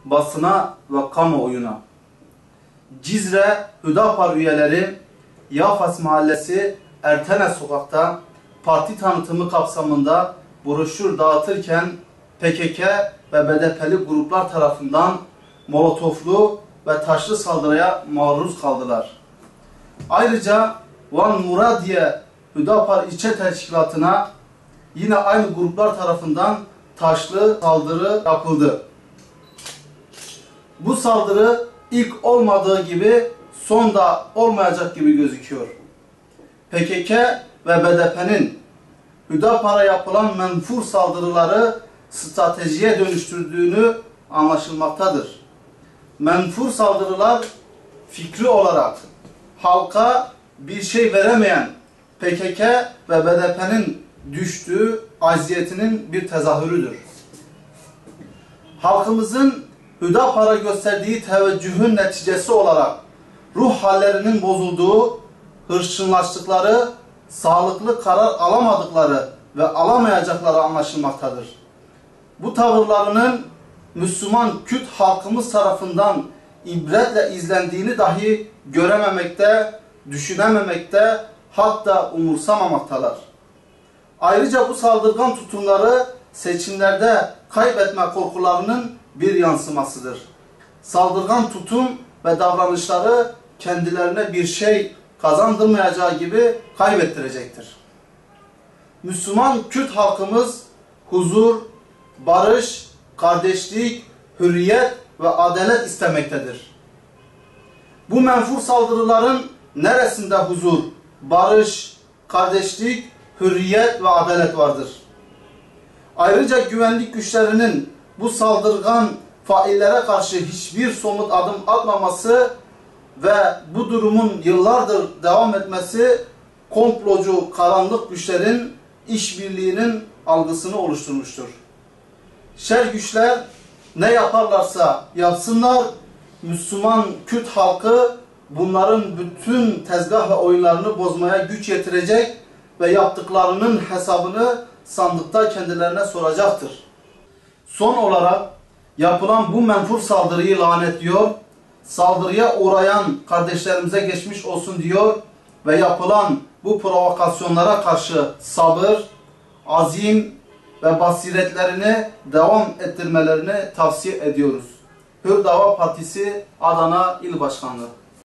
basına ve kamuoyuna. Cizre Hüdapar üyeleri Yafas Mahallesi Ertenes Sokak'ta parti tanıtımı kapsamında broşür dağıtırken PKK ve BDP'li gruplar tarafından molotoflu ve taşlı saldırıya maruz kaldılar. Ayrıca Van Muradiye Hüdapar İlçe Teşkilatı'na yine aynı gruplar tarafından taşlı saldırı yapıldı. Bu saldırı ilk olmadığı gibi son da olmayacak gibi gözüküyor. PKK ve BDP'nin Hüdapar'a yapılan menfur saldırıları stratejiye dönüştürdüğünü anlaşılmaktadır. Menfur saldırılar fikri olarak halka bir şey veremeyen PKK ve BDP'nin düştüğü aziyetinin bir tezahürüdür. Halkımızın Hüdapar'a gösterdiği teveccühün neticesi olarak ruh hallerinin bozulduğu, hırçınlaştıkları, sağlıklı karar alamadıkları ve alamayacakları anlaşılmaktadır. Bu tavırlarının Müslüman Kürt halkımız tarafından ibretle izlendiğini dahi görememekte, düşünememekte, hatta umursamamaktalar. Ayrıca bu saldırgan tutumları seçimlerde kaybetme korkularının bir yansımasıdır. Saldırgan tutum ve davranışları kendilerine bir şey kazandırmayacağı gibi kaybettirecektir. Müslüman Kürt halkımız huzur, barış, kardeşlik, hürriyet ve adalet istemektedir. Bu menfur saldırıların neresinde huzur, barış, kardeşlik, hürriyet ve adalet vardır? Ayrıca güvenlik güçlerinin bu saldırgan faillere karşı hiçbir somut adım atmaması ve bu durumun yıllardır devam etmesi komplocu karanlık güçlerin işbirliğinin algısını oluşturmuştur. Şer güçler ne yaparlarsa yapsınlar, Müslüman Kürt halkı bunların bütün tezgah ve oyunlarını bozmaya güç yetirecek ve yaptıklarının hesabını sandıkta kendilerine soracaktır. Son olarak yapılan bu menfur saldırıyı lanetliyor, saldırıya uğrayan kardeşlerimize geçmiş olsun diyor ve yapılan bu provokasyonlara karşı sabır, azim ve basiretlerini devam ettirmelerini tavsiye ediyoruz. Hür Dava Partisi Adana İl Başkanlığı.